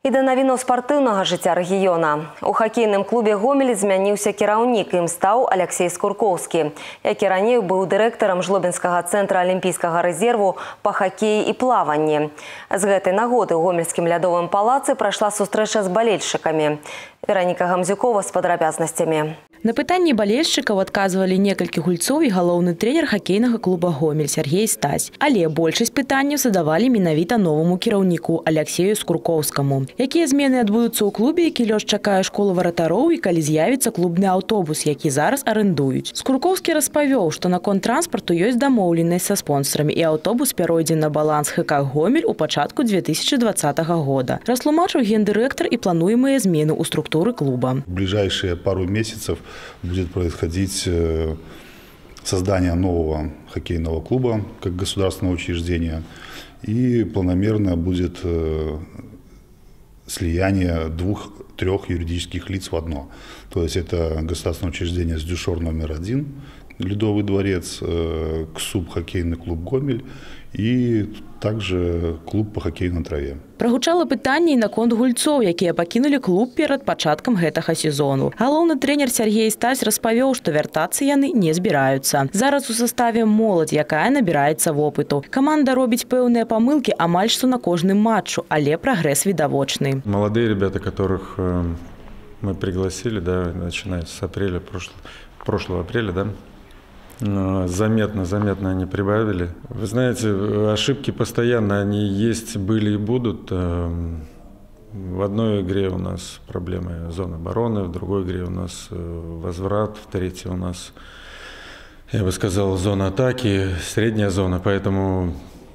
І да навінаў спартыўнага жыцця рэгіёна. У хакейным клубе «Гомель» змяніўся кіраўнік, ім стаў Алексей Скурковскі, які раней быў дырэктарам Жлобінскага цэнтра алімпійскага рэзерву па хакеі і плаванні. З гэтай нагоды ў гомельскім лядовым палацы прайшла сустрэча з балельшчыкамі. Вераніка Гамзюкова з падрабязнасцямі. На пытанні балельшчыкаў адказвалі некалькі гульцоў і галоўны трэнер хакейнага клуба «Гомель» Сергей Стась. Але большасць пытанняў задавалі менавіта новаму кіраўніку Алексею Скурковскаму. Якія змены адбудуцца ў клубе, які лёс чакае школу варатароў і калі з'явіцца клубны аўтобус, які зараз арендуюць. Скурковскі распавёў, што наконт транспарту ёсць дамоўленасць са спонсарамі і аўтобус пяройдзе на баланс ХК «Гомель» у пачатку 2020 года. Растлумачыў гендырэктар і плануемыя змены ў структуры клуба. В ближайшие пару месяцев будет происходить создание нового хоккейного клуба как государственного учреждения, и планомерно будет слияние 2-3 юридических лиц в одно. То есть это государственное учреждение «Сдюшор номер 1», Ледовый дворец, КСУБ хоккейный клуб «Гомель» и также клуб по хоккею на траве. Прагучала пытанне і наконт гульцоў, якія пакінулі клуб перад пачаткам гэтага сезону. Галоўны трэнер Сергей Стась распавёў, што вяртацца яны не збіраюцца. Зараз у саставе моладзь, якая набіраецца вопыту. Каманда робіць пэўныя памылкі амаль што на кожным матчу, але прагрэс відавочны. Молодые ребята, которых мы пригласили, да, начиная с апреля, прошлого апреля, да, заметно они прибавили. Вы знаете, ошибки постоянно, они есть, были и будут. В одной игре у нас проблемы зоны обороны, в другой игре у нас возврат, в третьей у нас, я бы сказал, зона атаки, средняя зона. Поэтому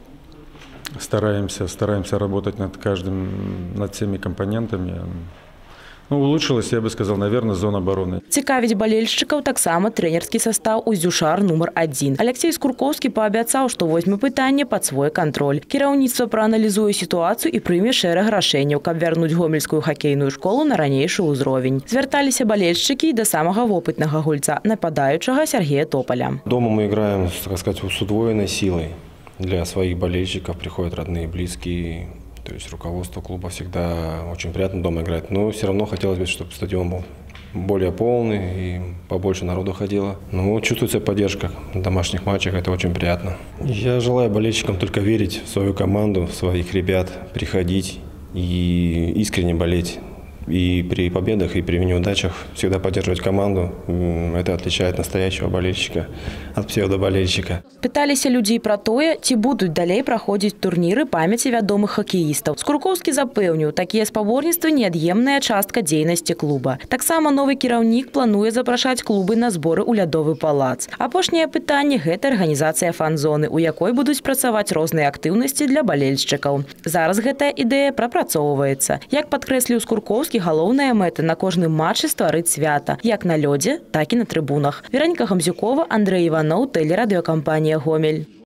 стараемся работать над всеми компонентами. Улучшилась, я бы сказал, наверное, зона обороны. Цікавіць балельшчыкаў таксама трэнерскі састаў у «Сдюшар номер 1». Алексей Скурковскі паабяцаў, што возьме пытанне пад свой кантроль. Кіраўніцтва прааналізуе сітуацыю і прыме шэраг рашэнняў, каб вярнуць гомельскую хакейную школу на ранейшы ўзровень. Звярталіся балельшчыкі і да самага вопытнага гульца, нападаючага Сергея Тополя. Дома мы играем, так сказать, с удвоенной силой. Для своих болельщиков приходят родные, близкие. То есть руководство клуба всегда очень приятно дома играть. Но все равно хотелось бы, чтобы стадион был более полный и побольше народу ходило. Но чувствуется поддержка в домашних матчах, это очень приятно. Я желаю болельщикам только верить в свою команду, в своих ребят, приходить и искренне болеть. И при победах, и при неудачах всегда поддерживать команду. Это отличает настоящего болельщика от псевдоболельщика. Пыталіся людзей пра тое, ці будуць далей праходзіць турніры памяці вядомых хакеістаў. Скурковскі запэўніў, такія спаборніцтвы неад'емная частка дзейнасці клуба. Таксама новы кіраўнік плануе запрашаць клубы на зборы ў лядовы палац. Апошняе пытанне – гэта арганізацыя фан-зоны, у якой будуць працаваць розныя актыўнасці для балельшчыкаў. Зараз гэтая ідэя прапрацоўваецца. Як падкрэсліў Скурковскі, галоўная мэта на кожным матчы стварыць свята, як на лёдзе, так і на трыбунах. Вераніка Гамзюкова, Андрей Іваноў, тэлерадыёкампанія «Гомель».